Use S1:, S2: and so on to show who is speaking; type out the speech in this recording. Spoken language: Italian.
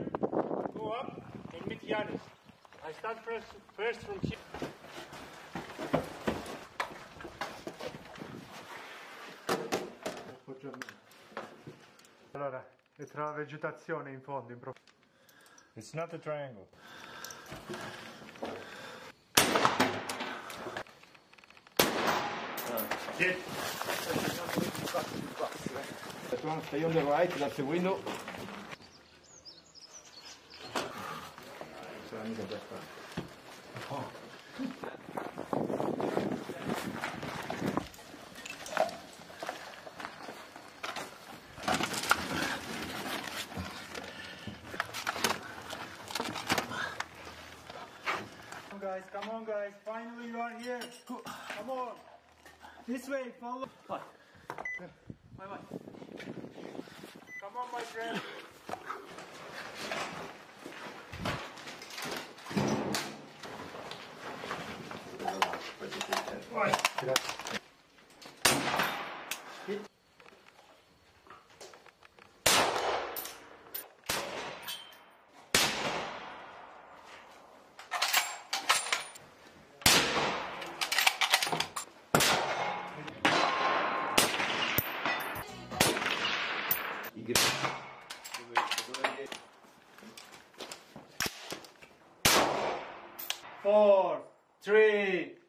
S1: Go up and meet Yanis. I start first from here.
S2: Allora, è tra la vegetazione in fondo, in profondità.
S1: It's not a triangle.
S3: Get. Stay on the right, that's the window.
S2: Come on guys, finally you are here. Come on. This way, follow.
S3: Bye.
S2: Come on my friend. Grazie. 4, 3,